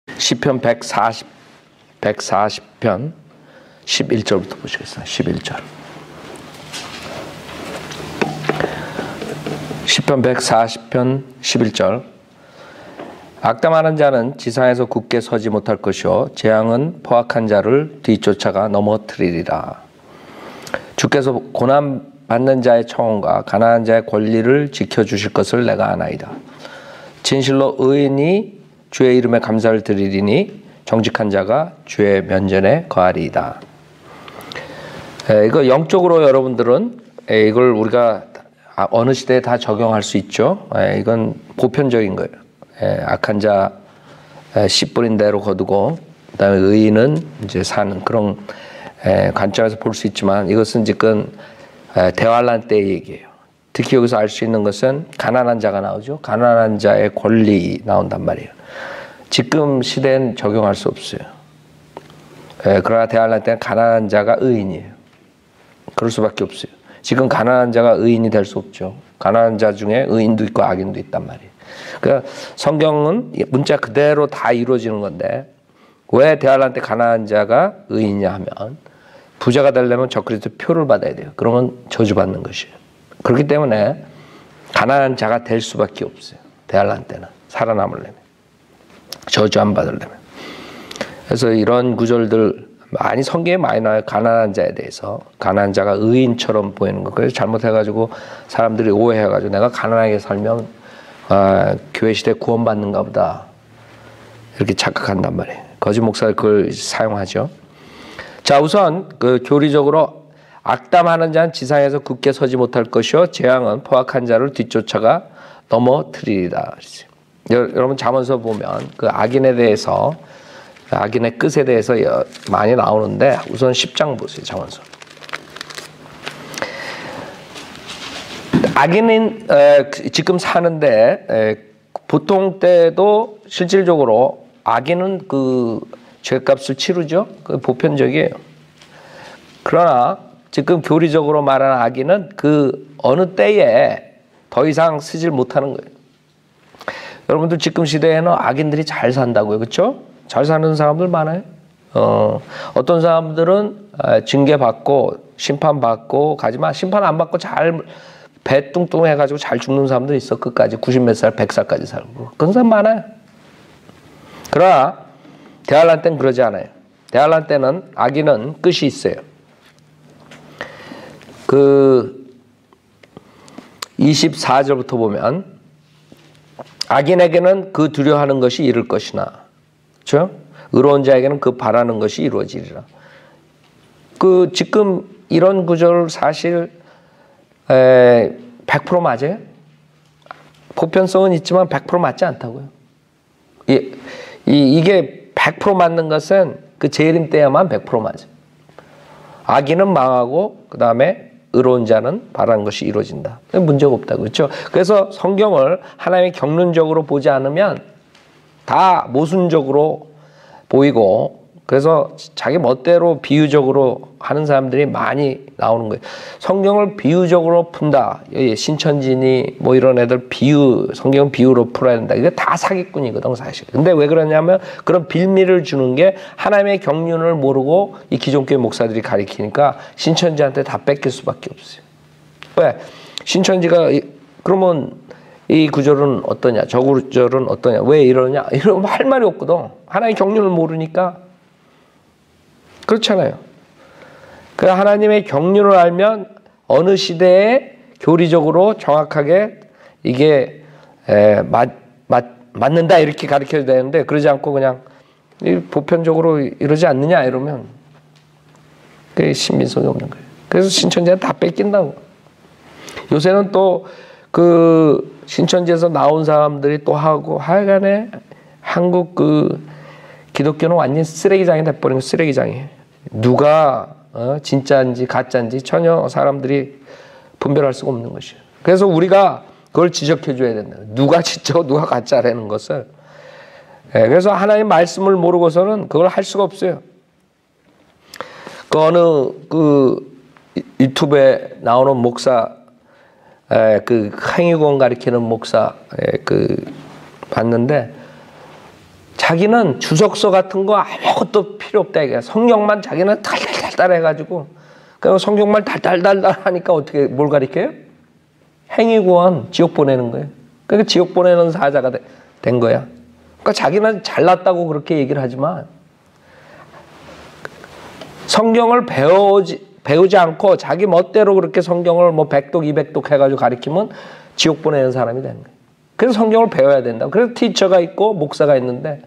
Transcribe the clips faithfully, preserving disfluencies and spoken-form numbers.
시편 백사십, 백사십 편 십일 절부터 보시겠어요. 십일 절. 시편 백사십 편 십일 절. 악담하는 자는 지상에서 굳게 서지 못할 것이요 재앙은 포악한 자를 뒤쫓아가 넘어뜨리리라. 주께서 고난 받는 자의 청혼과 가난한 자의 권리를 지켜주실 것을 내가 아나이다. 진실로 의인이 주의 이름에 감사를 드리리니 정직한 자가 주의 면전에 거하리이다. 에, 이거 영적으로 여러분들은 에, 이걸 우리가 어느 시대에 다 적용할 수 있죠. 에, 이건 보편적인 거예요. 에, 악한 자 씨 뿌린 대로 거두고 그다음에 의인은 이제 사는 그런 에, 관점에서 볼 수 있지만 이것은 지금 에, 대환란 때의 얘기예요. 특히 여기서 알 수 있는 것은 가난한 자가 나오죠. 가난한 자의 권리 나온단 말이에요. 지금 시대엔 적용할 수 없어요. 에, 그러나 대환란 때는 가난한 자가 의인이에요. 그럴 수밖에 없어요. 지금 가난한 자가 의인이 될 수 없죠. 가난한 자 중에 의인도 있고 악인도 있단 말이에요. 그러니까 성경은 문자 그대로 다 이루어지는 건데 왜 대환란 때 가난한 자가 의인이냐 하면 부자가 되려면 적그리스도 표를 받아야 돼요. 그러면 저주받는 것이에요. 그렇기 때문에 가난한 자가 될 수밖에 없어요. 대환란 때는 살아남으려면 저주 안 받으려면. 그래서 이런 구절들 많이 성경에 많이 나와요. 가난한 자에 대해서. 가난한 자가 의인처럼 보이는 거. 그래서 잘못해가지고 사람들이 오해해가지고 내가 가난하게 살면 아, 교회 시대에 구원받는가 보다 이렇게 착각한단 말이에요. 거짓 목사가 그걸 사용하죠. 자, 우선 그 교리적으로 악담하는 자는 지상에서 굳게 서지 못할 것이요 재앙은 포악한 자를 뒤쫓아가 넘어뜨리리다. 여러분 잠언서 보면 그 악인에 대해서 악인의 끝에 대해서 많이 나오는데 우선 십 장 보세요. 잠언서. 악인은 에, 지금 사는데 에, 보통 때도 실질적으로 악인은 그 죄값을 치르죠. 그 보편적이에요. 그러나 지금 교리적으로 말하는 악인은 그 어느 때에 더 이상 쓰질 못하는 거예요. 여러분들 지금 시대에는 악인들이 잘 산다고요. 그렇죠? 잘 사는 사람들 많아요. 어, 어떤 사람들은 징계받고 심판받고 가지만 심판 안 받고 잘 배 뚱뚱해가지고 잘 죽는 사람도 있어. 끝까지 구십 몇 살, 백 살까지 살고. 그런 사람 많아요. 그러나 대환란 때는 그러지 않아요. 대환란 때는 악인은 끝이 있어요. 그 이십사 절부터 보면 악인에게는 그 두려워하는 것이 이룰 것이나 그렇죠? 의로운 자에게는 그 바라는 것이 이루어지리라. 그 지금 이런 구절 사실 에, 백 퍼센트 맞아요? 보편성은 있지만 백 퍼센트 맞지 않다고요. 이, 이, 이게 백 퍼센트 맞는 것은 그 재림 때야만 백 퍼센트 맞아요. 악인은 망하고 그 다음에 의로운 자는 바라는 것이 이루어진다. 문제가 없다고. 그렇죠? 그래서 성경을 하나님의 경륜적으로 보지 않으면 다 모순적으로 보이고 그래서 자기 멋대로 비유적으로 하는 사람들이 많이 나오는 거예요. 성경을 비유적으로 푼다. 신천지니 뭐 이런 애들 비유, 성경 비유로 풀어야 된다. 이게 다 사기꾼이거든 사실. 근데 왜 그러냐면 그런 빌미를 주는 게 하나님의 경륜을 모르고 이 기존교회 목사들이 가리키니까 신천지한테 다 뺏길 수밖에 없어요. 왜? 신천지가 그러면 이 구절은 어떠냐? 저 구절은 어떠냐? 왜 이러냐? 이러면 할 말이 없거든. 하나님의 경륜을 모르니까. 그렇잖아요. 그 하나님의 경륜을 알면 어느 시대에 교리적으로 정확하게 이게 에, 맞, 맞, 맞는다 이렇게 가르쳐야 되는데 그러지 않고 그냥 보편적으로 이러지 않느냐 이러면 그게 신빙성이 없는 거예요. 그래서 신천지는 다 뺏긴다고. 요새는 또 그 신천지에서 나온 사람들이 또 하고 하여간에 한국 그 기독교는 완전 쓰레기장이 돼버린 거 쓰레기장이에요. 누가 어, 진짜인지 가짜인지 전혀 사람들이 분별할 수가 없는 것이에요. 그래서 우리가 그걸 지적해 줘야 된다. 누가 진짜고 누가 가짜라는 것을. 예, 그래서 하나님의 말씀을 모르고서는 그걸 할 수가 없어요. 그 어느 그 유튜브에 나오는 목사 에, 그 행위공 가리키는 목사 에, 그 봤는데 자기는 주석서 같은 거 아무것도 필요 없다 이게. 성경만 자기는 달달달달 해가지고 그 성경만 달달달달 하니까 어떻게 뭘 가리켜요? 행위구원, 지옥 보내는 거예요. 그러니까 지옥 보내는 사자가 된 거야. 그러니까 자기는 잘났다고 그렇게 얘기를 하지만 성경을 배우지, 배우지 않고 자기 멋대로 그렇게 성경을 뭐 백독, 이백독 해가지고 가리키면 지옥 보내는 사람이 되는 거예요. 그래서 성경을 배워야 된다. 그래서 티처가 있고 목사가 있는데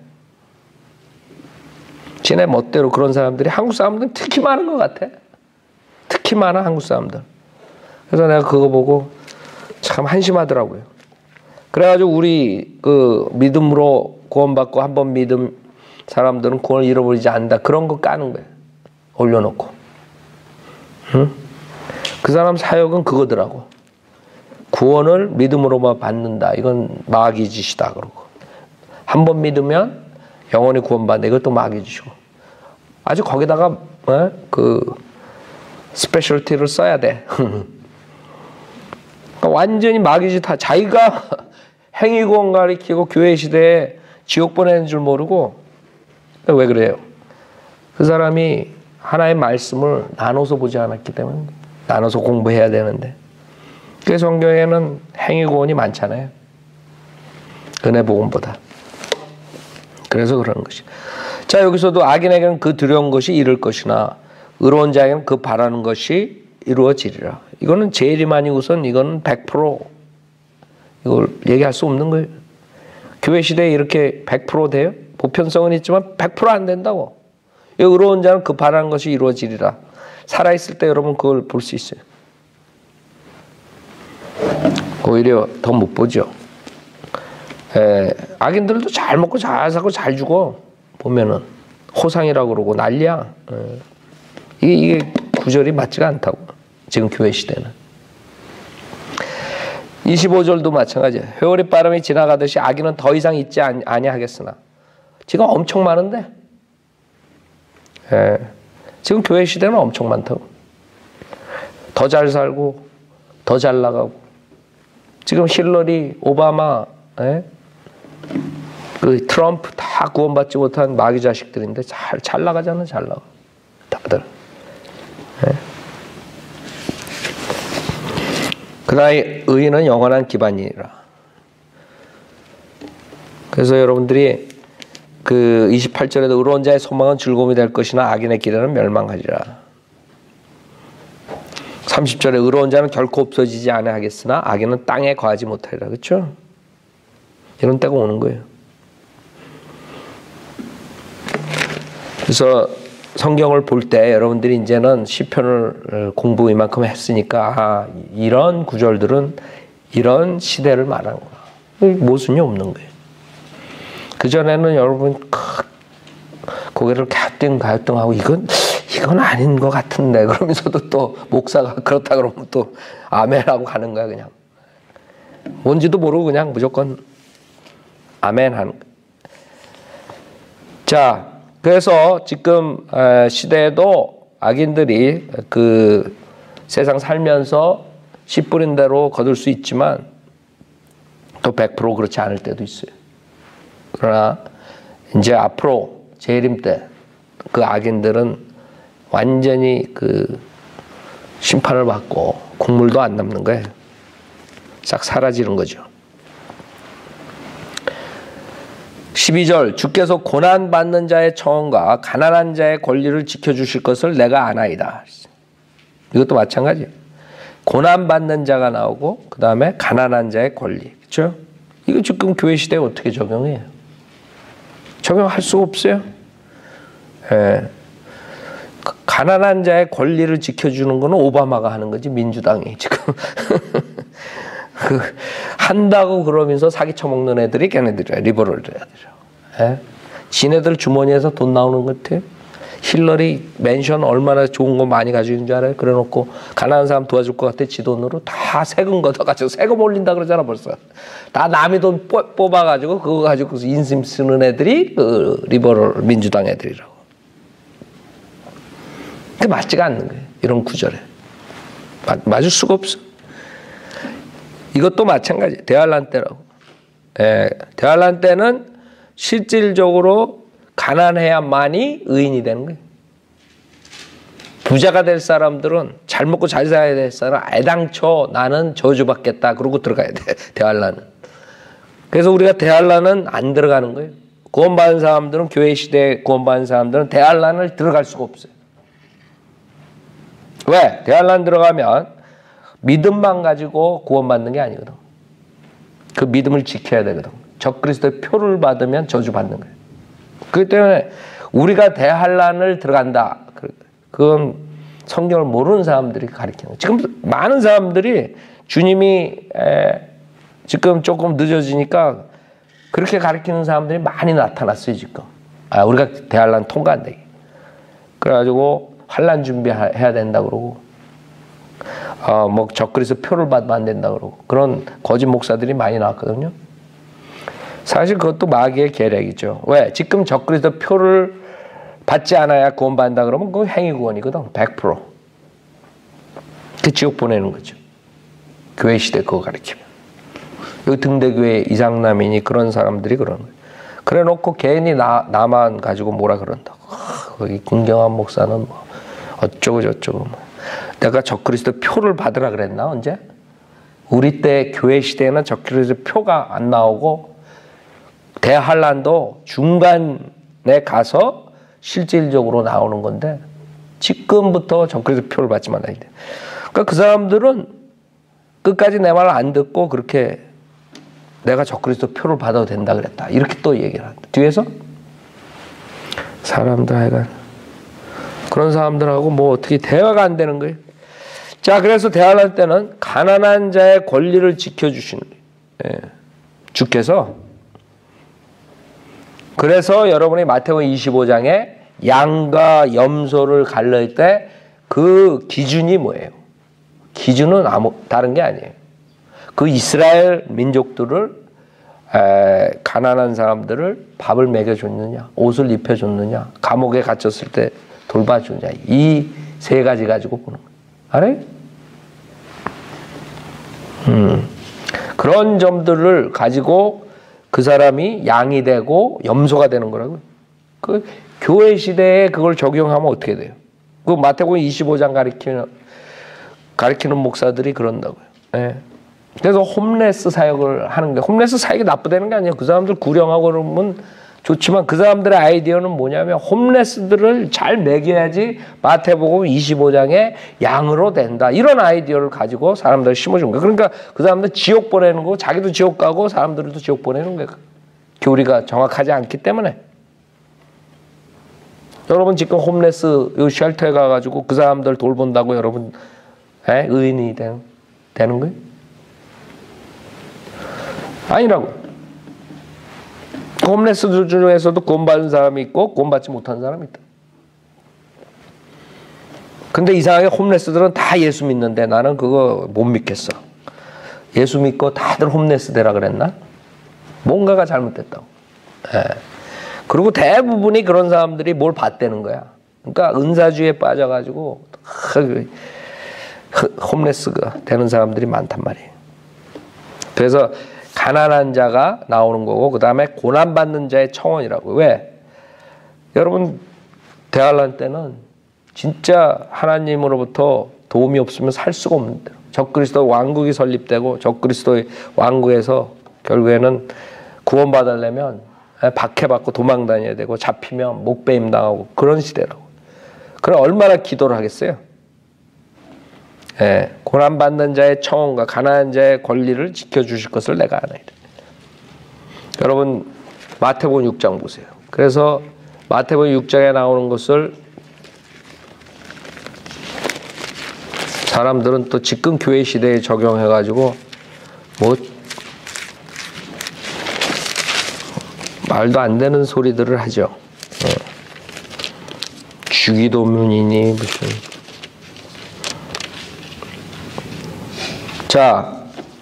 지네 멋대로 그런 사람들이 한국 사람들은 특히 많은 것 같아. 특히 많아 한국 사람들. 그래서 내가 그거 보고 참 한심하더라고요. 그래가지고 우리 그 믿음으로 구원받고 한번 믿음 사람들은 구원을 잃어버리지 않는다. 그런 거 까는 거예요. 올려놓고. 응? 그 사람 사역은 그거더라고. 구원을 믿음으로만 받는다. 이건 마귀 짓이다. 그러고. 한 번 믿으면 영원히 구원받는다. 이것도 마귀 짓이고. 아주 거기다가 어? 그 스페셜티를 써야 돼. 그러니까 완전히 마귀 짓. 자기가 행위구원 가리키고 교회 시대에 지옥 보내는 줄 모르고. 왜 그래요? 그 사람이 하나의 말씀을 나눠서 보지 않았기 때문에. 나눠서 공부해야 되는데. 그 성경에는 행위구원이 많잖아요. 은혜복음보다. 그래서 그러는 것이. 자, 여기서도 악인에게는 그 두려운 것이 이룰 것이나 의로운 자에게는 그 바라는 것이 이루어지리라. 이거는 제일이 많이 우선 이거는 백 퍼센트 이걸 얘기할 수 없는 거예요. 교회 시대에 이렇게 백 퍼센트 돼요? 보편성은 있지만 백 퍼센트 안 된다고. 의로운 자는 그 바라는 것이 이루어지리라. 살아있을 때 여러분 그걸 볼 수 있어요. 오히려 더 못 보죠. 에, 악인들도 잘 먹고 잘 사고 잘 죽어. 보면은 호상이라고 그러고 난리야. 에. 이게, 이게 구절이 맞지가 않다고. 지금 교회 시대는. 이십오 절도 마찬가지예요. 회오리 바람이 지나가듯이 악인은 더 이상 있지 아니하겠으나. 지금 엄청 많은데. 에. 지금 교회 시대는 엄청 많다고. 더 잘 살고 더 잘 나가고. 지금 힐러리, 오바마, 에? 그 트럼프 다 구원받지 못한 마귀 자식들인데 잘, 잘 나가잖아, 잘 나가. 다들. 에? 그러나 의인은 영원한 기반이라. 그래서 여러분들이 그 이십팔 절에도 의로운 자의 소망은 즐거움이 될 것이나 악인의 기대는 멸망하리라. 삼십 절에 의로운 자는 결코 없어지지 아니하겠으나 악인은 땅에 거하지 못하리라. 그렇죠? 이런 때가 오는 거예요. 그래서 성경을 볼 때 여러분들이 이제는 시편을 공부 이만큼 했으니까 아, 이런 구절들은 이런 시대를 말하는 거야. 모순이 없는 거예요. 그전에는 여러분 고개를 갸우뚱갸우뚱하고 이건 이건 아닌 것 같은데 그러면서도 또 목사가 그렇다 그러면 또 아멘하고 가는 거야 그냥. 뭔지도 모르고 그냥 무조건 아멘 하는 거야. 자, 그래서 지금 시대에도 악인들이 그 세상 살면서 씨 뿌린 대로 거둘 수 있지만 또 백 퍼센트 그렇지 않을 때도 있어요. 그러나 이제 앞으로 재림 때 그 악인들은 완전히 그 심판을 받고 국물도 안 남는 거예요. 싹 사라지는 거죠. 십이 절 주께서 고난받는 자의 청원과 가난한 자의 권리를 지켜주실 것을 내가 아나이다. 이것도 마찬가지예요. 고난받는 자가 나오고 그 다음에 가난한 자의 권리. 그렇죠? 이거 지금 교회 시대에 어떻게 적용해요? 적용할 수가 없어요. 예. 가난한 자의 권리를 지켜주는 거는 오바마가 하는 거지 민주당이 지금 그 한다고 그러면서 사기 쳐먹는 애들이 걔네들이야. 리버럴 애들이야. 예? 지네들 주머니에서 돈 나오는 것 같아요. 힐러리 맨션 얼마나 좋은 거 많이 가지고 있는 줄 알아요? 그래놓고 가난한 사람 도와줄 것 같아 지 돈으로 다 세금 걷어가지고 세금 올린다 그러잖아 벌써. 다 남의 돈 뽑아가지고 그거 가지고 인심 쓰는 애들이 그 리버럴 민주당 애들이라고. 그게 맞지가 않는 거예요. 이런 구절에. 맞, 맞을 수가 없어. 이것도 마찬가지. 대환란 때라고. 예, 대환란 때는 실질적으로 가난해야만이 의인이 되는 거예요. 부자가 될 사람들은 잘 먹고 잘 살아야 될 사람 애당초 나는 저주받겠다 그러고 들어가야 돼. 대환란은. 그래서 우리가 대환란은 안 들어가는 거예요. 구원받은 사람들은 교회 시대에 구원받은 사람들은 대환란을 들어갈 수가 없어요. 왜? 대환란 들어가면 믿음만 가지고 구원받는 게 아니거든. 그 믿음을 지켜야 되거든. 적그리스도의 표를 받으면 저주받는 거예요. 그렇기 때문에 우리가 대환란을 들어간다. 그건 성경을 모르는 사람들이 가르치는 거예요. 지금 많은 사람들이 주님이 에, 지금 조금 늦어지니까 그렇게 가르치는 사람들이 많이 나타났어요. 지금. 아, 우리가 대환란 통과한다. 그래가지고 환란 준비해야 된다 그러고 어, 뭐 적그리스도 표를 받으면 안 된다 그러고 그런 거짓 목사들이 많이 나왔거든요. 사실 그것도 마귀의 계략이죠. 왜? 지금 적그리스도 표를 받지 않아야 구원받는다 그러면 그건 행위구원이거든. 백 퍼센트. 그 지옥 보내는 거죠. 교회 시대 그거 가르치면. 여기 등대교회 이상남이니 그런 사람들이 그러는 거예요. 그래 놓고 괜히 나, 나만 가지고 뭐라 그런다고. 아, 거기 김경환 목사는 뭐 어쩌고 저쩌고. 뭐. 내가 적그리스도 표를 받으라 그랬나 언제? 우리 때 교회 시대에는 적그리스도 표가 안 나오고 대환란도 중간에 가서 실질적으로 나오는 건데 지금부터 적그리스도 표를 받지 말아야 돼. 그러니까 그 사람들은 끝까지 내 말을 안 듣고 그렇게 내가 적그리스도 표를 받아도 된다 그랬다. 이렇게 또 얘기를 한다. 뒤에서 사람들 하여간 그런 사람들하고 뭐 어떻게 대화가 안 되는 거예요. 자, 그래서 대화할 때는 가난한 자의 권리를 지켜주시는 거예요. 예. 주께서 그래서 여러분이 마태복음 이십오 장에 양과 염소를 갈릴 때 그 기준이 뭐예요? 기준은 아무 다른 게 아니에요. 그 이스라엘 민족들을 에, 가난한 사람들을 밥을 먹여줬느냐, 옷을 입혀줬느냐, 감옥에 갇혔을 때 돌봐주느냐, 이 세 가지 가지고 보는 거예요. 알아요? 음, 그런 점들을 가지고 그 사람이 양이 되고 염소가 되는 거라고요. 그 교회 시대에 그걸 적용하면 어떻게 돼요? 그 마태복음 이십오 장 가리키는 가리키는 목사들이 그런다고요. 예. 그래서 홈레스 사역을 하는 게 홈레스 사역이 나쁘다는 게 아니에요. 그 사람들 구령하고 그러면 좋지만 그 사람들의 아이디어는 뭐냐면 홈레스들을 잘 먹여야지 마태복음 이십오 장에 양으로 된다. 이런 아이디어를 가지고 사람들을 심어준 거예요. 그러니까 그 사람들 지옥 보내는 거고 자기도 지옥 가고 사람들도 지옥 보내는 거예요. 교리가 정확하지 않기 때문에. 여러분 지금 홈레스 요 쉘터에 가가지고 그 사람들 돌본다고 여러분 에? 의인이 되는, 되는 거예요? 아니라고. 홈레스들 중에서도 구원받은 사람이 있고 구원받지 못한 사람이 있다. 근데 이상하게 홈레스들은 다 예수 믿는데 나는 그거 못 믿겠어. 예수 믿고 다들 홈레스 되라 그랬나? 뭔가가 잘못됐다고. 예. 그리고 대부분이 그런 사람들이 뭘 봤다는 거야. 그러니까 은사주의에 빠져가지고 홈레스가 되는 사람들이 많단 말이에요. 그래서 가난한 자가 나오는 거고 그 다음에 고난받는 자의 청원이라고. 왜? 여러분 대환란 때는 진짜 하나님으로부터 도움이 없으면 살 수가 없는데 적그리스도 왕국이 설립되고 적그리스도의 왕국에서 결국에는 구원받으려면 박해받고 도망 다녀야 되고 잡히면 목배임 당하고 그런 시대라고. 그럼 얼마나 기도를 하겠어요? 예, 고난받는 자의 청원과 가난한 자의 권리를 지켜주실 것을 내가 알아야 돼. 여러분 마태복음 육 장 보세요. 그래서 마태복음 육 장에 나오는 것을 사람들은 또 지금 교회 시대에 적용해가지고 뭐 말도 안 되는 소리들을 하죠. 어. 주기도문이니 무슨. 자,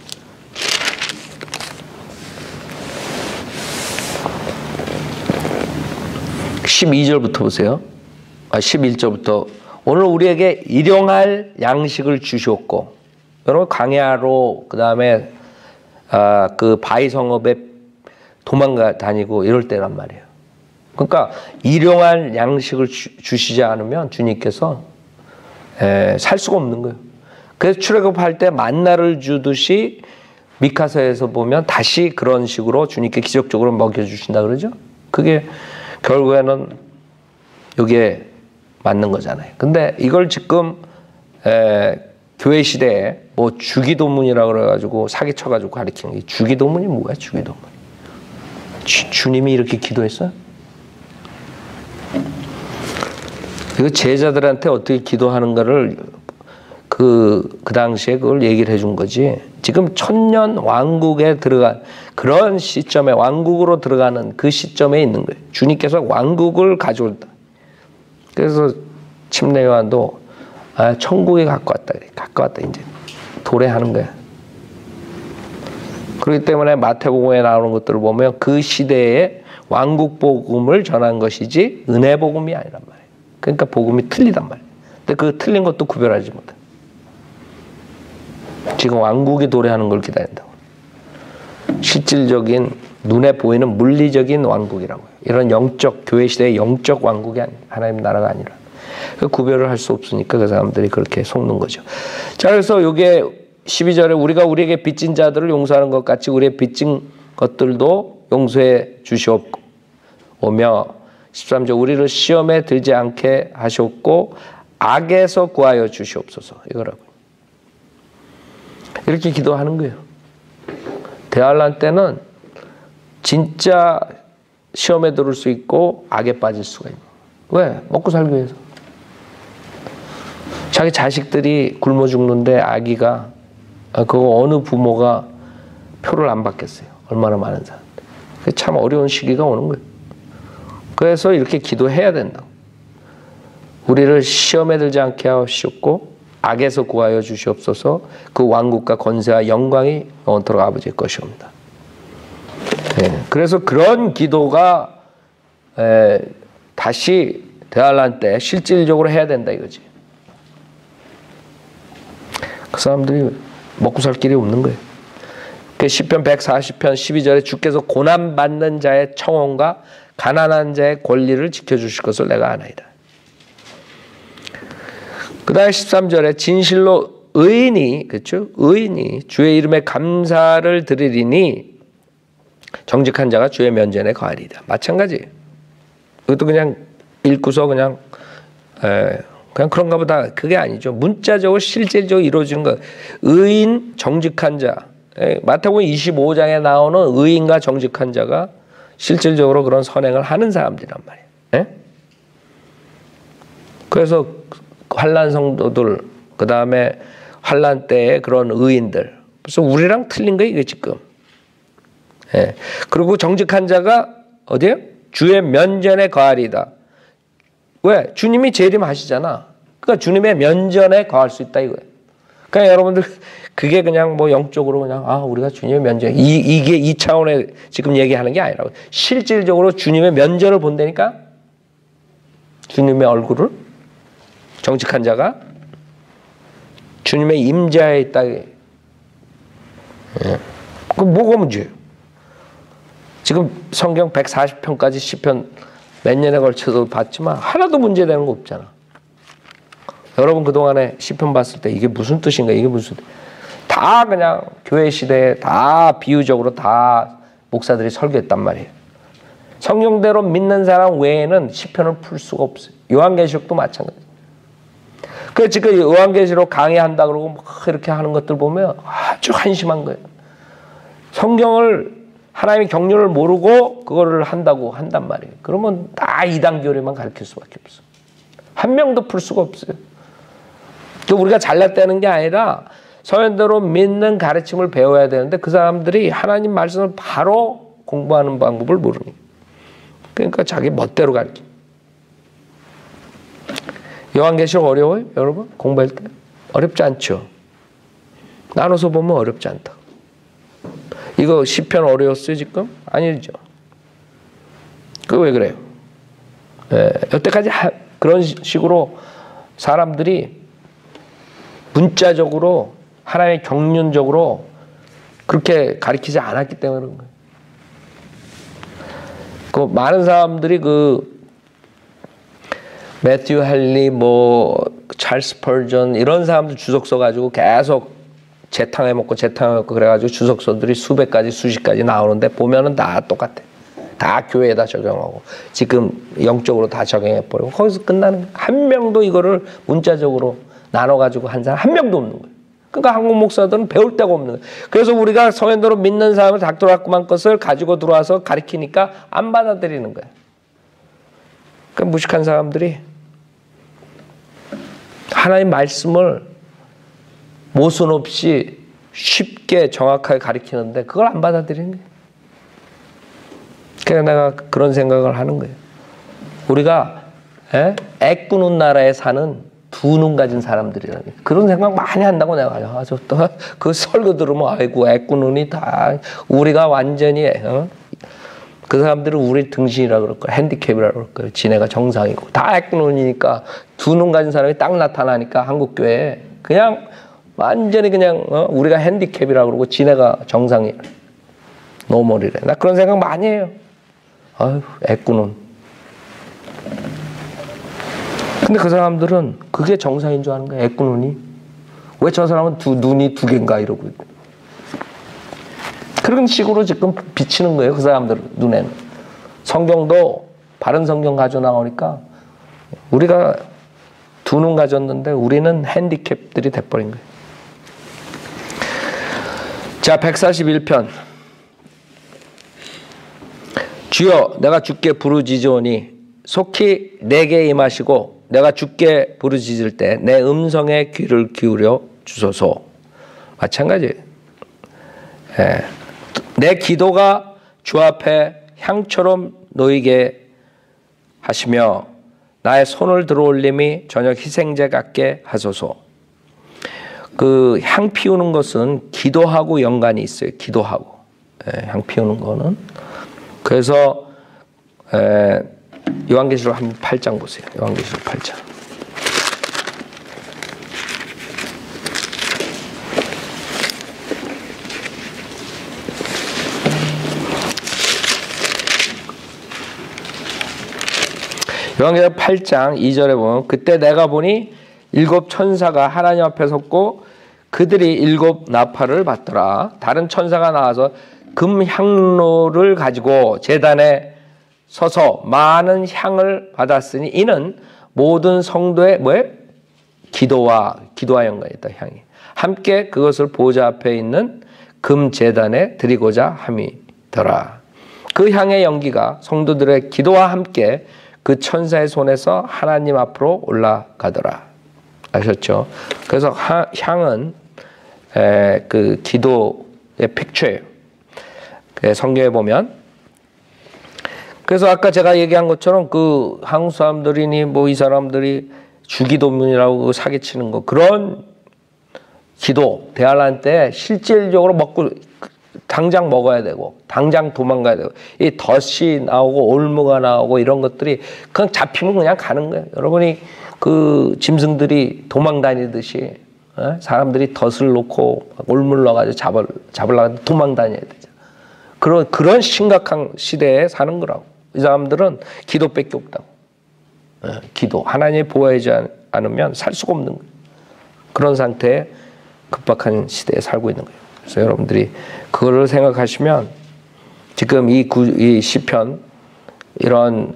십이 절부터 보세요. 아, 십일 절부터. 오늘 우리에게 일용할 양식을 주셨고, 여러분 광야로 그 다음에 아, 그 바위 성읍에 도망가 다니고 이럴 때란 말이에요. 그러니까 일용할 양식을 주, 주시지 않으면 주님께서 에, 살 수가 없는 거예요. 그래서 출애굽할 때 만나를 주듯이 미카서에서 보면 다시 그런 식으로 주님께 기적적으로 먹여주신다 그러죠. 그게 결국에는 이게 맞는 거잖아요. 근데 이걸 지금 에, 교회 시대에 뭐 주기도문이라고 그래가지고 사기쳐가지고 가르치는 게, 주기도문이 뭐야? 주기도문. 주, 주님이 이렇게 기도했어요? 이거 제자들한테 어떻게 기도하는가를 그, 그 당시에 그걸 얘기를 해준 거지. 지금 천년 왕국에 들어간 그런 시점에, 왕국으로 들어가는 그 시점에 있는 거예요. 주님께서 왕국을 가져온다. 그래서 침례 요한도 아, 천국에 갖고 왔다. 갖고 왔다. 이제 도래하는 거야. 그렇기 때문에 마태복음에 나오는 것들을 보면 그 시대에 왕국 복음을 전한 것이지 은혜 복음이 아니란 말이에요. 그러니까 복음이 틀리단 말이에요. 근데 그 틀린 것도 구별하지 못해. 지금 왕국이 도래하는 걸 기다린다고. 실질적인 눈에 보이는 물리적인 왕국이라고요. 이런 영적, 교회 시대의 영적 왕국이 아니에요. 하나님 나라가 아니라. 그 구별을 할 수 없으니까 그 사람들이 그렇게 속는 거죠. 자, 그래서 이게 십이 절에 우리가 우리에게 빚진 자들을 용서하는 것 같이 우리의 빚진 것들도 용서해 주시옵며, 십삼 절 우리를 시험에 들지 않게 하셨고 악에서 구하여 주시옵소서. 이거라고. 이렇게 기도하는 거예요. 대환란 때는 진짜 시험에 들을 수 있고 악에 빠질 수가 있는 거예요. 왜? 먹고 살기 위해서. 자기 자식들이 굶어 죽는데 아기가, 그거 어느 부모가 표를 안 받겠어요. 얼마나 많은 사람들. 참 어려운 시기가 오는 거예요. 그래서 이렇게 기도해야 된다. 우리를 시험에 들지 않게 하시옵고 악에서 구하여 주시옵소서. 그 왕국과 권세와 영광이 영원토록 아버지의 것이옵니다. 네. 그래서 그런 기도가 에, 다시 대환란 때 실질적으로 해야 된다 이거지. 그 사람들이 먹고 살 길이 없는 거예요. 그 시편 백사십 편 십이 절에 주께서 고난받는 자의 청혼과 가난한 자의 권리를 지켜주실 것을 내가 아나이다. 그 다음에 십삼 절에 진실로 의인이, 그렇죠? 의인이 주의 이름에 감사를 드리리니 정직한 자가 주의 면전에 거하리이다. 마찬가지. 이것도 그냥 읽고서 그냥 에, 그냥 그런가 보다. 그게 아니죠. 문자적으로 실질적으로 이루어지는 것. 의인, 정직한 자. 에, 마태복음 이십오 장에 나오는 의인과 정직한 자가 실질적으로 그런 선행을 하는 사람들이란 말이에요. 에? 그래서 환난 성도들, 그 다음에 환난 때의 그런 의인들. 그래서 우리랑 틀린 거예요, 이게 지금. 예. 그리고 정직한 자가 어디에요? 주의 면전에 거하리다. 왜? 주님이 재림하시잖아. 그러니까 주님의 면전에 거할 수 있다 이거예요. 그러니까 여러분들 그게 그냥 뭐 영적으로 그냥 아 우리가 주님의 면전 이 이게 이 차원에 지금 얘기하는 게 아니라고. 실질적으로 주님의 면전을 본다니까. 주님의 얼굴을 정직한 자가 주님의 임자에 있다. 예. 그럼 뭐가 문제예요? 지금 성경 백사십 편까지 시편 몇 년에 걸쳐서 봤지만 하나도 문제되는 거 없잖아. 여러분 그동안에 시편 봤을 때 이게 무슨 뜻인가, 이게 무슨 뜻. 다 그냥 교회 시대에 다 비유적으로 다 목사들이 설교했단 말이에요. 성경대로 믿는 사람 외에는 시편을 풀 수가 없어요. 요한계시록도 마찬가지예요. 그래서 지금 요한계시록 강의한다 그러고 막 이렇게 하는 것들 보면 아주 한심한 거예요. 성경을 하나님의 경륜을 모르고 그거를 한다고 한단 말이에요. 그러면 다 이단 교리만 가르칠 수밖에 없어. 한 명도 풀 수가 없어요. 또 우리가 잘났다는 게 아니라 서연대로 믿는 가르침을 배워야 되는데 그 사람들이 하나님 말씀을 바로 공부하는 방법을 모르니. 그러니까 자기 멋대로 가르쳐. 요한계시록 어려워요? 여러분? 공부할 때? 어렵지 않죠? 나눠서 보면 어렵지 않다. 이거 시편 어려웠어요 지금? 아니죠. 그 왜 그래요? 예, 여태까지 하, 그런 식으로 사람들이 문자적으로 하나님의 경륜적으로 그렇게 가르치지 않았기 때문에 그런 거예요. 그 많은 사람들이 그 매튜 헨리, 뭐 찰스 퍼전 이런 사람들 주석서 가지고 계속 재탕해 먹고 재탕해 먹고 그래가지고 주석서들이 수백 가지 수십 가지 나오는데 보면은 다 똑같아. 다 교회에다 적용하고 지금 영적으로 다 적용해 버리고 거기서 끝나는 거야. 한 명도 이거를 문자적으로 나눠 가지고 한 사람 한 명도 없는 거예요. 그러니까 한국 목사들은 배울 데가 없는 거예요. 그래서 우리가 성현도로 믿는 사람을 닥터라꾸만 것을 가지고 들어와서 가르치니까 안 받아들이는 거예요. 그러니까 무식한 사람들이 하나님 말씀을 모순 없이 쉽게 정확하게 가르치는데 그걸 안 받아들이는 거예요. 그래서 내가 그런 생각을 하는 거예요. 우리가 에? 애꾸는 나라에 사는 두 눈 가진 사람들이라는 그런 생각 많이 한다고 내가 아주 또 그 설교 들으면 아이고 애꾸눈이 다 우리가 완전히 어? 그 사람들은 우리 등신이라 그럴 거야. 핸디캡이라 그럴 거야. 지네가 정상이고 다 애꾸눈이니까 두 눈 가진 사람이 딱 나타나니까 한국 교회에 그냥 완전히 그냥 어? 우리가 핸디캡이라 그러고 지네가 정상이래. 노멀이래. 나 그런 생각 많이 해요. 아유 애꾸눈. 근데 그 사람들은 그게 정상인 줄 아는 거야. 애꾸눈이. 왜 저 사람은 두 눈이 두 개인가 이러고 있고. 그런 식으로 지금 비치는 거예요. 그 사람들 눈에는. 성경도 바른 성경 가져 나오니까 우리가 두 눈 가졌는데 우리는 핸디캡들이 돼버린 거예요. 자, 백사십일 편. 주여 내가 주께 부르짖으오니 속히 내게 임하시고 내가 주께 부르짖을 때 내 음성에 귀를 기울여 주소서. 마찬가지예요. 예. 내 기도가 주 앞에 향처럼 놓이게 하시며 나의 손을 들어올림이 저녁 희생제 같게 하소서. 그 향 피우는 것은 기도하고 연관이 있어요. 기도하고. 예, 향 피우는 거는. 그래서 에, 요한계시록 한 팔 장 보세요. 요한계시록 팔 장. 요한계시록 팔 장 이 절에 보면 그때 내가 보니 일곱 천사가 하나님 앞에 섰고 그들이 일곱 나팔을 받더라. 다른 천사가 나와서 금향로를 가지고 제단에 서서 많은 향을 받았으니 이는 모든 성도의 뭐에 기도와 기도와 연관이 있다. 향이 함께 그것을 보좌 앞에 있는 금 제단에 드리고자 함이더라. 그 향의 연기가 성도들의 기도와 함께 그 천사의 손에서 하나님 앞으로 올라가더라. 아셨죠? 그래서 하, 향은 에, 그 기도의 픽처예요. 성경에 보면. 그래서 아까 제가 얘기한 것처럼 그 한국 사람들이니 뭐 이 사람들이 주기도문이라고 사기치는 거 그런 기도 대할란 때 실질적으로 먹고 당장 먹어야 되고 당장 도망가야 되고 이 덫이 나오고 올무가 나오고 이런 것들이 그냥 잡히면 그냥 가는 거예요. 여러분이 그 짐승들이 도망 다니듯이 에? 사람들이 덫을 놓고 올무를 넣어가지고 잡을 잡으려고 도망 다녀야 되죠. 그런 그런 심각한 시대에 사는 거라고. 이 사람들은 기도밖에 없다고. 에, 기도 하나님이 보호하지 않으면 살 수가 없는 거예요. 그런 상태에 급박한 시대에 살고 있는 거예요. 그래서 여러분들이 그거를 생각하시면 지금 이, 구, 이 시편 이런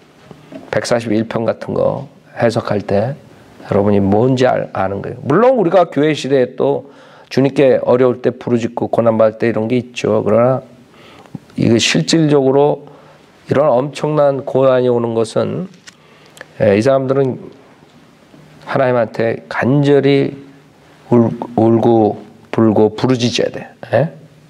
백사십일 편 같은 거 해석할 때 여러분이 뭔지 알, 아는 거예요. 물론 우리가 교회 시대에 또 주님께 어려울 때 부르짖고 고난받을 때 이런 게 있죠. 그러나 이게 실질적으로 이런 엄청난 고난이 오는 것은 이 사람들은 하나님한테 간절히 울, 울고 불고 부르짖어야 돼. 에?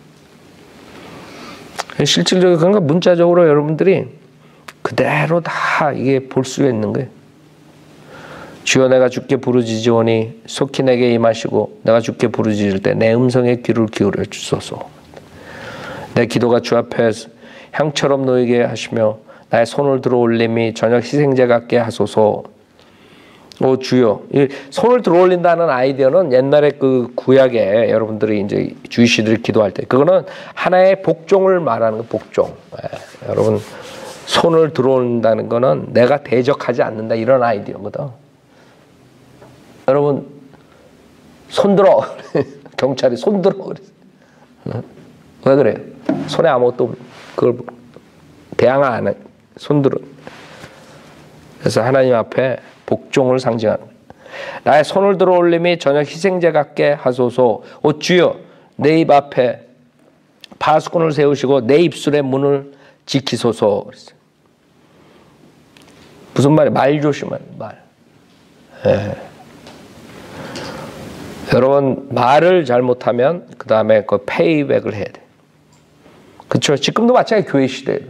실질적으로 그런가 문자적으로 여러분들이 그대로 다 이게 볼 수가 있는 거예요. 주여 내가 주께 부르짖으오니 속히 내게 임하시고 내가 주께 부르짖을 때 내 음성에 귀를 기울여 주소서. 내 기도가 주 앞에 향처럼 놓이게 하시며 나의 손을 들어 올림이 저녁 희생제 같게 하소서. 오 주여. 이 손을 들어 올린다는 아이디어는 옛날에 그 구약에 여러분들이 이제 주이시들이 기도할 때 그거는 하나의 복종을 말하는 거 복종. 예, 여러분 손을 들어온다는 거는 내가 대적하지 않는다 이런 아이디어거든. 여러분 손 들어. 경찰이 손 들어. 왜 그래요? 손에 아무것도 없는 그걸 대항 안 해. 손 들어. 그래서 하나님 앞에 복종을 상징하는 거예요. 나의 손을 들어 올림이 저녁 희생제 같게 하소서. 오 주여 내 입 앞에 파수꾼을 세우시고 내 입술의 문을 지키소서. 그랬어요. 무슨 말이에요? 말 조심하는 말. 예. 여러분 말을 잘못하면 그 다음에 그 페이백을 해야 돼. 그렇죠? 지금도 마찬가지 교회 시대예요.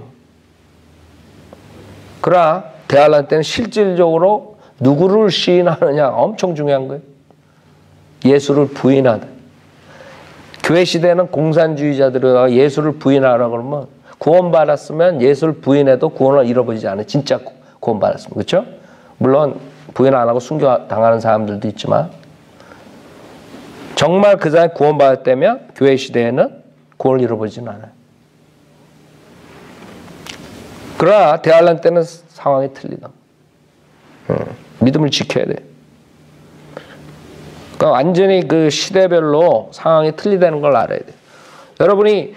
그러나 대할란 때는 실질적으로 누구를 시인하느냐 엄청 중요한 거예요. 예수를 부인하다. 교회 시대는 공산주의자들이 예수를 부인하라고 그러면 구원받았으면 예수를 부인해도 구원을 잃어버리지 않아요. 진짜 구원받았으면. 그렇죠? 물론 부인 안 하고 순교당하는 사람들도 있지만 정말 그 사람이 구원받았다면 교회 시대에는 구원을 잃어버리지는 않아요. 그러나 대할란 때는 상황이 틀리다. 음, 믿음을 지켜야 돼. 그러니까 완전히 그 시대별로 상황이 틀리다는 걸 알아야 돼. 여러분이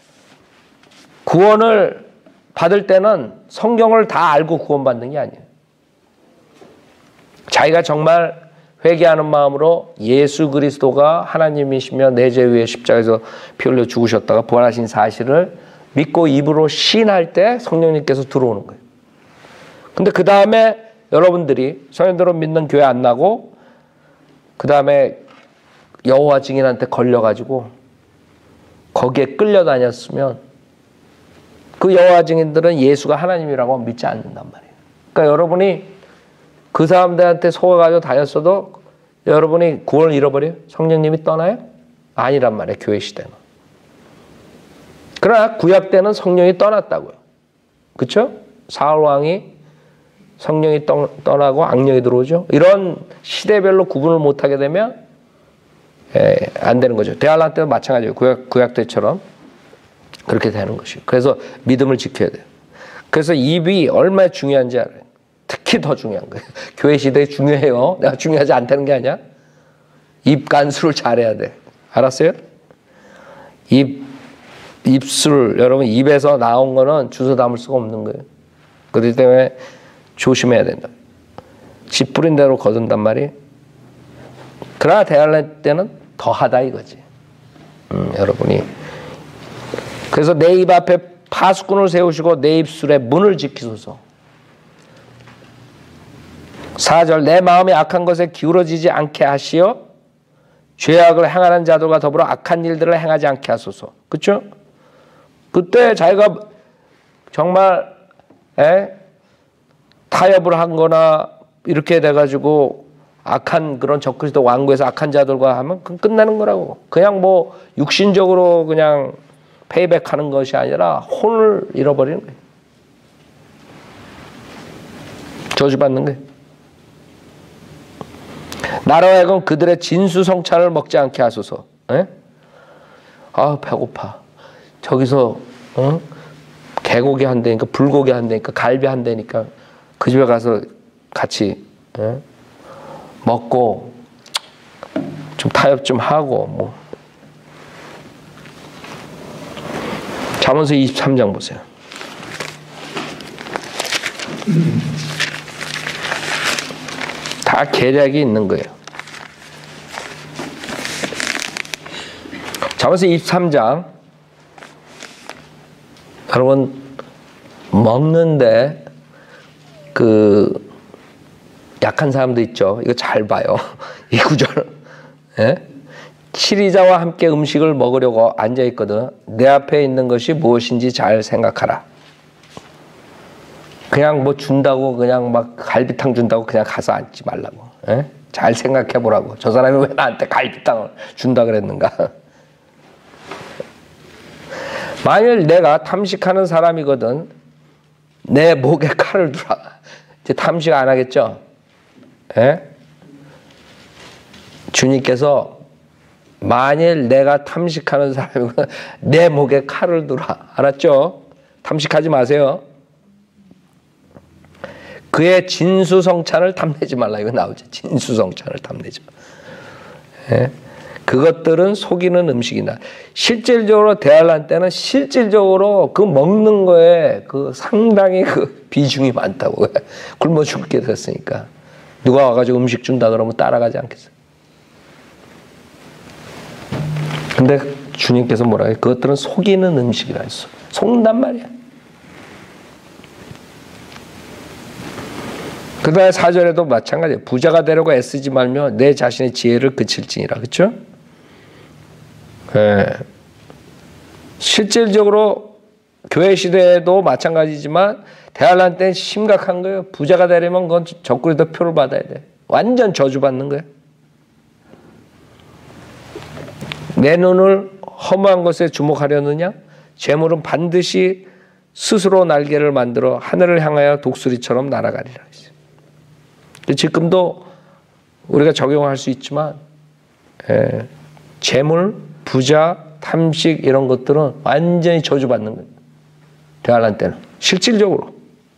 구원을 받을 때는 성경을 다 알고 구원받는 게 아니에요. 자기가 정말 회개하는 마음으로 예수 그리스도가 하나님이시며 내 죄 위에 십자가에서 피 흘려 죽으셨다가 부활하신 사실을 믿고 입으로 시인할 때 성령님께서 들어오는 거예요. 근데 그 다음에 여러분들이 성령대로 믿는 교회 안 나고 그 다음에 여호와 증인한테 걸려가지고 거기에 끌려다녔으면 그 여호와 증인들은 예수가 하나님이라고 믿지 않는단 말이에요. 그러니까 여러분이 그 사람들한테 속아가지고 다녔어도 여러분이 구원을 잃어버려요? 성령님이 떠나요? 아니란 말이에요. 교회 시대는. 그러나 구약 때는 성령이 떠났다고요. 그렇죠? 사울 왕이 성령이 떠, 떠나고 악령이 들어오죠. 이런 시대별로 구분을 못하게 되면 에, 안 되는 거죠. 대할란 때도 마찬가지예요. 구약, 구약 때처럼 그렇게 되는 것이에요. 그래서 믿음을 지켜야 돼요. 그래서 입이 얼마나 중요한지 알아요. 특히 더 중요한 거예요. 교회 시대에 중요해요. 내가 중요하지 않다는 게 아니야. 입 간수를 잘해야 돼. 알았어요? 입, 입술, 여러분 입에서 나온 거는 주워 담을 수가 없는 거예요. 그렇기 때문에 조심해야 된다. 씨 뿌린 대로 거둔단 말이에요. 그러나 대할란 때는 더하다 이거지. 음, 여러분이. 그래서 내 입 앞에 파수꾼을 세우시고 내 입술에 문을 지키소서. 사 절 내 마음이 악한 것에 기울어지지 않게 하시어 죄악을 행하는 자들과 더불어 악한 일들을 행하지 않게 하소서. 그렇죠? 그때 자기가 정말 에? 타협을 한 거나 이렇게 돼가지고 악한 그런 적그리스도 왕국에서 악한 자들과 하면 그건 끝나는 거라고. 그냥 뭐 육신적으로 그냥 페이백하는 것이 아니라 혼을 잃어버리는 거예요. 저주받는 거예요. 나로 하여금 그들의 진수성찬을 먹지 않게 하소서. 에? 아 배고파. 저기서 어? 개고기 한다니까 불고기 한다니까 갈비 한다니까 그 집에 가서 같이 에? 먹고 좀 타협 좀 하고 뭐. 잠언서 이십삼 장 보세요. 다 계략이 있는 거예요. 잠언서 이십삼 장. 여러분 먹는데 그 약한 사람도 있죠. 이거 잘 봐요. 이 구절. 예? 치리자와 함께 음식을 먹으려고 앉아 있거든. 내 앞에 있는 것이 무엇인지 잘 생각하라. 그냥 뭐 준다고 그냥 막 갈비탕 준다고 그냥 가서 앉지 말라고. 에? 잘 생각해 보라고. 저 사람이 왜 나한테 갈비탕을 준다 그랬는가. 만일 내가 탐식하는 사람이거든 내 목에 칼을 두라. 이제 탐식 안 하겠죠? 에? 주님께서 만일 내가 탐식하는 사람이거든 내 목에 칼을 두라. 알았죠? 탐식하지 마세요. 그의 진수성찬을 탐내지 말라. 이거 나오죠. 진수성찬을 탐내지 말라. 예? 그것들은 속이는 음식이나 실질적으로 대할란 때는 실질적으로 그 먹는 거에 그 상당히 그 비중이 많다고. 굶어 죽게 됐으니까 누가 와가지고 음식 준다 그러면 따라가지 않겠어요? 근데 주님께서 뭐라 해요? 그것들은 속이는 음식이라 했어. 속는단 말이야. 그 다음에 사 절에도 마찬가지예요. 부자가 되려고 애쓰지 말며 내 자신의 지혜를 그칠지니라. 그렇죠? 예. 실질적으로 교회 시대에도 마찬가지지만 대할란 때는 심각한 거예요. 부자가 되려면 그건 적그리스도 표를 받아야 돼. 완전 저주받는 거예요. 내 눈을 허무한 것에 주목하려느냐? 재물은 반드시 스스로 날개를 만들어 하늘을 향하여 독수리처럼 날아가리라. 지금도 우리가 적용할 수 있지만 예, 재물, 부자, 탐식 이런 것들은 완전히 저주받는 거예요. 대할란 때는 실질적으로.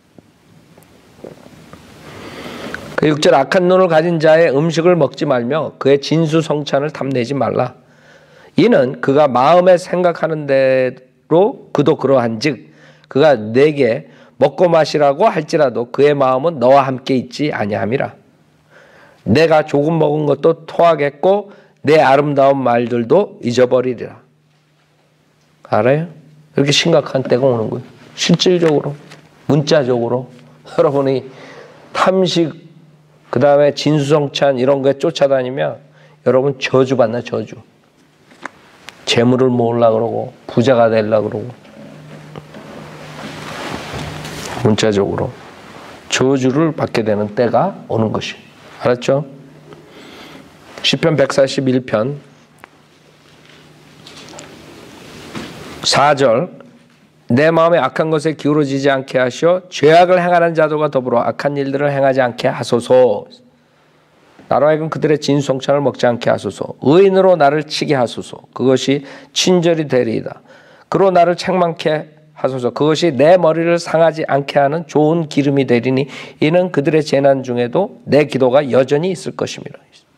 그 육 절 악한 눈을 가진 자의 음식을 먹지 말며 그의 진수성찬을 탐내지 말라. 이는 그가 마음에 생각하는 대로 그도 그러한즉 그가 내게 먹고 마시라고 할지라도 그의 마음은 너와 함께 있지 아니함이라. 내가 조금 먹은 것도 토하겠고 내 아름다운 말들도 잊어버리리라. 알아요? 이렇게 심각한 때가 오는 거예요. 실질적으로, 문자적으로 여러분이 탐식, 그 다음에 진수성찬 이런 거에 쫓아다니면 여러분 저주받나 저주. 재물을 모으려고 그러고 부자가 되려고 그러고 문자적으로 저주를 받게 되는 때가 오는 것이. 알았죠? 시편 백사십일 편 사 절 내 마음에 악한 것에 기울어지지 않게 하시어 죄악을 행하는 자들과 더불어 악한 일들을 행하지 않게 하소서. 나로 하여금 그들의 진수성찬을 먹지 않게 하소서. 의인으로 나를 치게 하소서. 그것이 친절이 되리이다. 그로 나를 책망케 하소서. 그것이 내 머리를 상하지 않게 하는 좋은 기름이 되리니 이는 그들의 재난 중에도 내 기도가 여전히 있을 것입니다.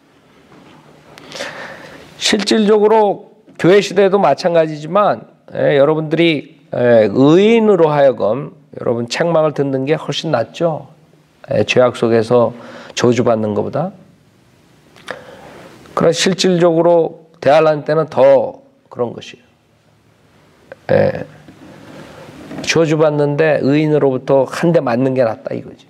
실질적으로 교회 시대에도 마찬가지지만 예, 여러분들이 예, 의인으로 하여금 여러분 책망을 듣는 게 훨씬 낫죠. 예, 죄악 속에서 저주받는 것보다. 그러나 실질적으로 대할란 때는 더 그런 것이에요. 예. 저주받는데 의인으로부터 한 대 맞는 게 낫다 이거지.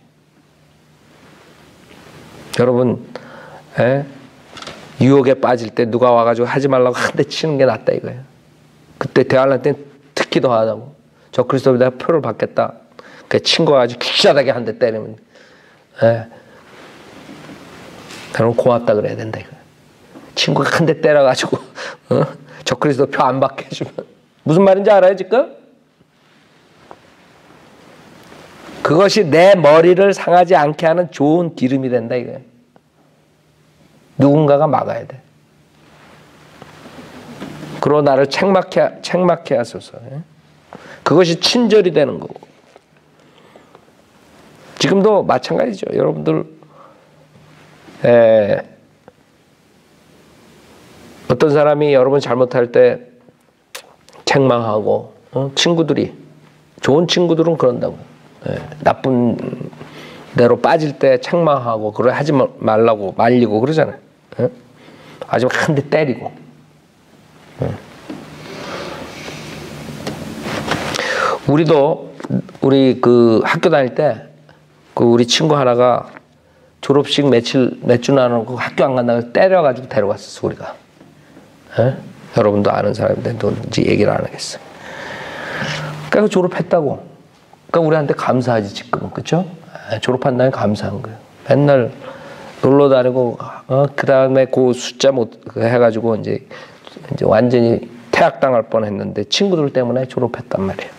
여러분 예? 유혹에 빠질 때 누가 와가지고 하지 말라고 한 대 치는 게 낫다 이거예요. 그때 대할란 때는 특히 더 하다고. 저 그리스도로 내가 표를 받겠다. 그 친구가 가지고 귀하다게 한 대 때리면 예. 그럼 고맙다 그래야 된다 이거예요. 친구가 한 대 때려가지고 어? 저 그리스도 표 안 받게 해주면 무슨 말인지 알아요 지금? 그것이 내 머리를 상하지 않게 하는 좋은 기름이 된다 이거예요. 누군가가 막아야 돼. 그러고 나를 책망케, 책망케 하소서. 그것이 친절이 되는 거고. 지금도 마찬가지죠. 여러분들 에, 어떤 사람이 여러분 잘못할 때 책망하고 어? 친구들이 좋은 친구들은 그런다고. 예, 나쁜 대로 빠질 때 책망하고 그래 하지 말라고 말리고 그러잖아요. 예? 아주 한 대 때리고. 예. 우리도 우리 그 학교 다닐 때 그 우리 친구 하나가 졸업식 며칠 몇 주 나누고 학교 안 간다고 때려가지고 데려갔었어 우리가. 예? 여러분도 아는 사람인데 누군지 얘기를 안 하겠어. 그러니까 졸업했다고. 그러니까 우리한테 감사하지 지금은. 그렇죠? 졸업한다면 감사한 거예요. 맨날 놀러 다니고 어, 그 다음에 그 숫자 못 해가지고 이제 이제 완전히 퇴학당할 뻔했는데 친구들 때문에 졸업했단 말이에요.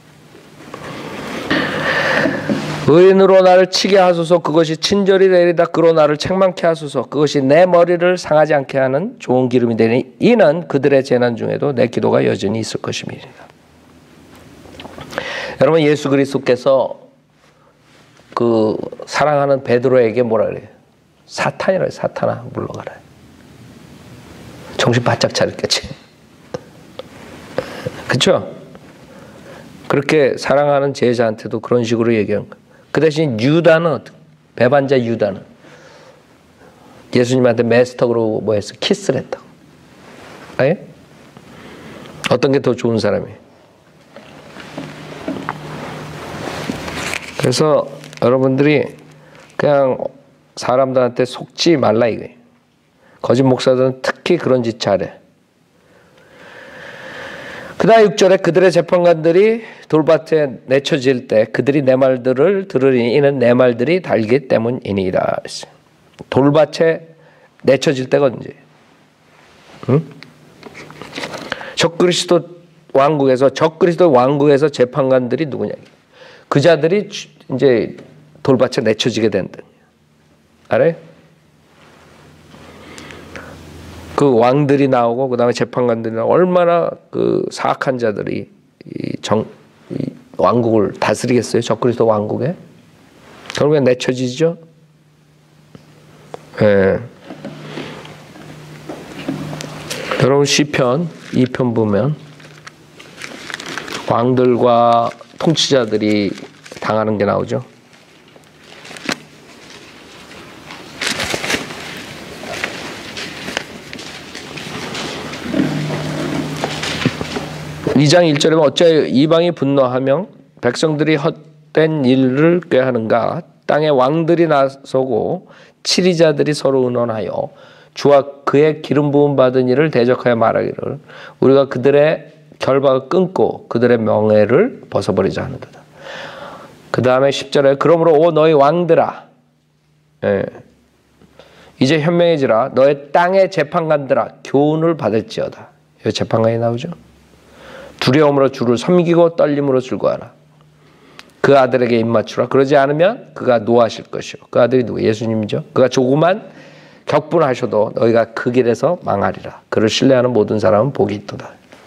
의인으로 나를 치게 하소서. 그것이 친절이 되리다. 그로 나를 책망케 하소서. 그것이 내 머리를 상하지 않게 하는 좋은 기름이 되니 이는 그들의 재난 중에도 내 기도가 여전히 있을 것입니다. 여러분 예수 그리스도께서 그 사랑하는 베드로에게 뭐라 그래요? 사탄이라 사탄아 물러가라. 정신 바짝 차렸겠지. 그렇죠? 그렇게 사랑하는 제자한테도 그런 식으로 얘기한 거예요. 그 대신 유다는 어떻게? 배반자 유다는 예수님한테 메스터로 뭐 했어? 키스를 했다고. 네? 어떤 게 더 좋은 사람이에요? 그래서 여러분들이 그냥 사람들한테 속지 말라 이거예요. 거짓 목사들은 특히 그런 짓 잘해. 그 다음 육 절에 그들의 재판관들이 돌밭에 내쳐질 때 그들이 내 말들을 들으니 이는 내 말들이 달기 때문이니이다. 돌밭에 내쳐질 때가 언제? 응? 적그리스도 왕국에서 적그리스도 왕국에서 재판관들이 누구냐? 그 자들이 이제 돌밭에 내쳐지게 된다. 알아요? 그 왕들이 나오고 그 다음에 재판관들이 나오고 얼마나 그 사악한 자들이 이 정, 이 왕국을 다스리겠어요? 적그리스도 왕국에? 결국엔 내쳐지죠? 예. 여러분 시편 이 편 보면 왕들과 통치자들이 당하는 게 나오죠. 이 장 일 절에 어찌하여 이방이 분노하며 백성들이 헛된 일을 꾀하는가. 땅에 왕들이 나서고 치리자들이 서로 의논하여 주와 그의 기름 부음 받은 이를 대적하여 말하기를 우리가 그들의 결박을 끊고 그들의 명예를 벗어버리자 하는도다. 그 다음에 십 절에 그러므로 오 너희 왕들아, 예. 이제 현명해지라. 너의 땅의 재판관들아 교훈을 받을지어다. 여기 재판관이 나오죠. 두려움으로 주를 섬기고 떨림으로 즐거워하라. 그 아들에게 입맞추라. 그러지 않으면 그가 노하실 것이요. 그 아들이 누구? 예수님이죠. 그가 조그만 격분하셔도 너희가 그 길에서 망하리라. 그를 신뢰하는 모든 사람은 복이 있도다.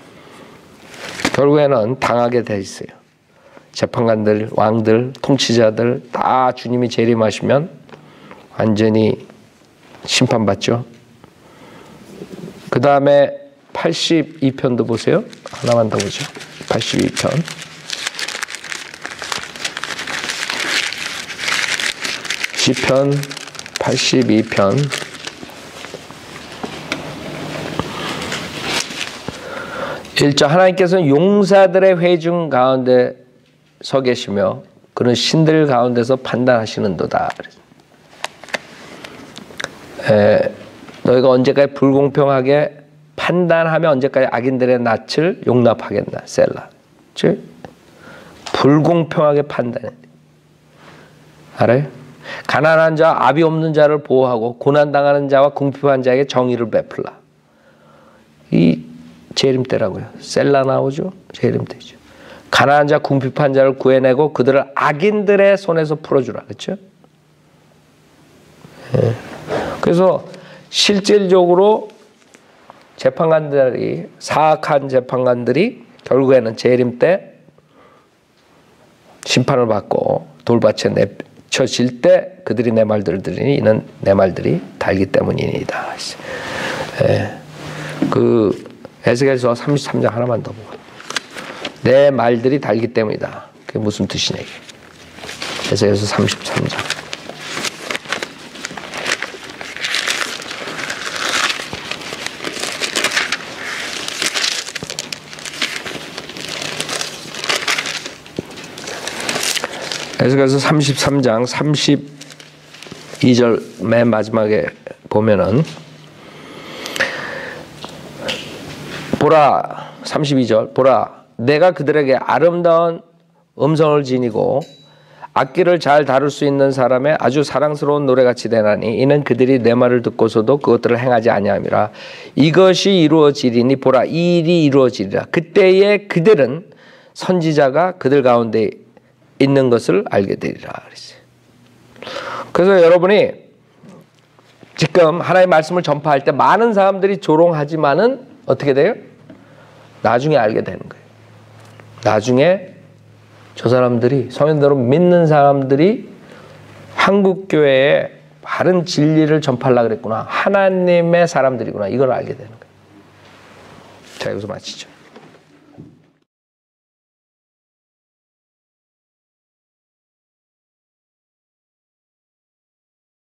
결국에는 당하게 돼 있어요. 재판관들, 왕들, 통치자들 다 주님이 재림하시면 완전히 심판받죠. 그 다음에 팔십이 편도 보세요. 하나만 더 보죠. 팔십이 편. 시편 팔십이 편. 일 절 하나님께서는 용사들의 회중 가운데 서 계시며 그는 신들 가운데서 판단하시는도다. 에, 너희가 언제까지 불공평하게 판단하며 언제까지 악인들의 낯을 용납하겠나. 셀라. 즉 불공평하게 판단해. 알아요? 가난한 자, 압이 없는 자를 보호하고 고난당하는 자와 궁핍한 자에게 정의를 베풀라. 이 재림 때라고요. 셀라 나오죠. 재림 때죠. 가난한 자, 궁핍한 자를 구해내고 그들을 악인들의 손에서 풀어주라. 그렇죠? 예. 그래서 실질적으로 재판관들이 사악한 재판관들이 결국에는 재림 때 심판을 받고 돌밭에 내쳐질 때 그들이 내 말들을 들으니 이는 내 말들이 달기 때문이니이다. 예. 그 에스겔서 삼십삼 장 하나만 더 보고 내 말들이 달기 때문이다. 그게 무슨 뜻이냐 이게. 에스겔서 삼십삼 장. 에스겔서 삼십삼 장 삼십이 절 맨 마지막에 보면은 보라 삼십이 절 보라 내가 그들에게 아름다운 음성을 지니고 악기를 잘 다룰 수 있는 사람의 아주 사랑스러운 노래같이 되나니 이는 그들이 내 말을 듣고서도 그것들을 행하지 아니함이라. 이것이 이루어지리니 보라 이 일이 이루어지리라. 그때에 그들은 선지자가 그들 가운데 있는 것을 알게 되리라. 그래서 여러분이 지금 하나님의 말씀을 전파할 때 많은 사람들이 조롱하지만은 어떻게 돼요? 나중에 알게 되는 거예요. 나중에 저 사람들이 성인대로 믿는 사람들이 한국 교회에 바른 진리를 전파하려고 그랬구나. 하나님의 사람들이구나. 이걸 알게 되는 거예요. 자, 여기서 마치죠.